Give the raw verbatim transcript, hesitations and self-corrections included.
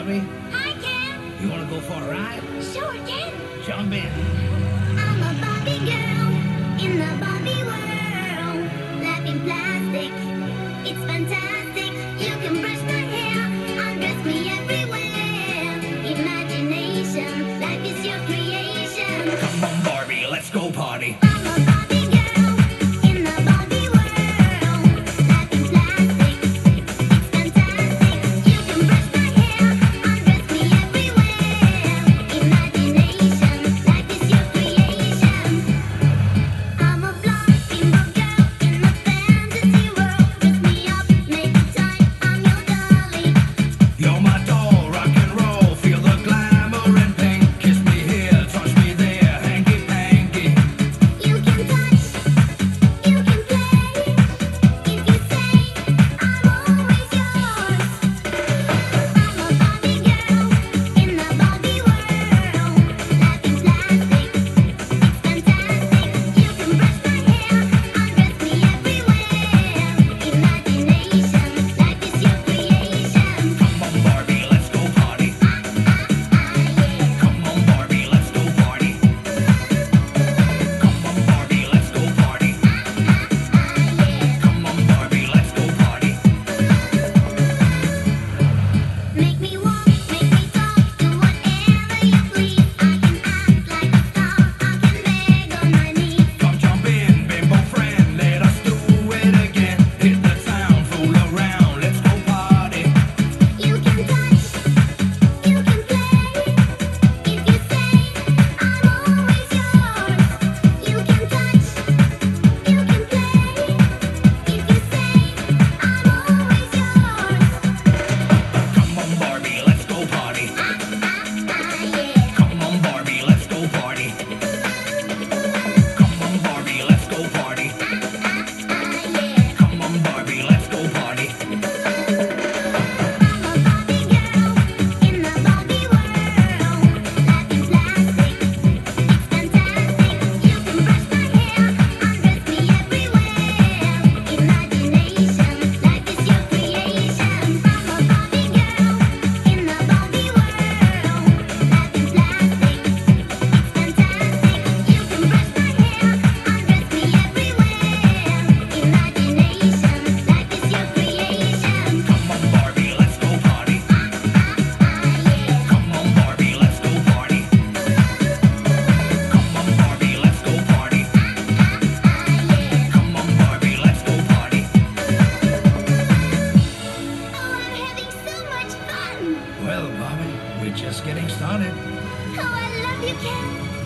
Barbie? Hi, Ken. You want to go for a ride? Sure, Ken. Jump in. I'm a Barbie girl in the Barbie world. Life in plastic, it's fantastic. You can brush my hair, undress me everywhere. Imagination, life is your creation. Come on, Barbie, let's go party. I'm a Barbie girl in the Barbie world. Life in plastic, it's fantastic. You can brush my hair, undress me everywhere. Imagination, life is your creation. I'm a fluffy girl in the fantasy world. Dress me up, make it time. I'm your dolly. You're my doll, rock and roll. Feel the glamour and pink. Kiss me here, touch me there, hanky panky. You can touch, you can play. If you say I'm always yours. I'm a Barbie girl in the Barbie world. Life in plastic, it's fantastic. You can brush my hair, undress me everywhere. Imagination, life is your creation. Come on, Barbie, let's go party. Come on, Barbie, let's go party. Come on, Barbie, let's go party. Come on, Barbie, let's go party. Make me walk, make me talk, do whatever you please. I can act like a star, I can beg on my knees. Come jump in, bimbo friend, let us do it again. Hit the town, fool around, let's go party. You can touch, you can play. If you say I'm always yours. You can touch, you can play. If you say I'm always yours. Come on, Barbie, let's go party. Come on, Barbie, let's go party. Come on, Barbie, let's go party. Come on, Barbie, let's go party. I'm a Barbie girl in the Barbie world. Life in plastic, it's fantastic. You can brush my hair, undress me everywhere. Imagination, life is your creation. I'm a Barbie girl in the Barbie world. Life in plastic, it's fantastic. You can brush my hair, undress me everywhere. Imagination, life is your creation. Come on, Barbie, let's go party. Come on, Barbie, let's go party. Come on, Barbie, let's go party. Come on, Barbie, let's go party. Oh, I'm having so much fun! Well, Barbie, we're just getting started. Oh, I love you, Ken!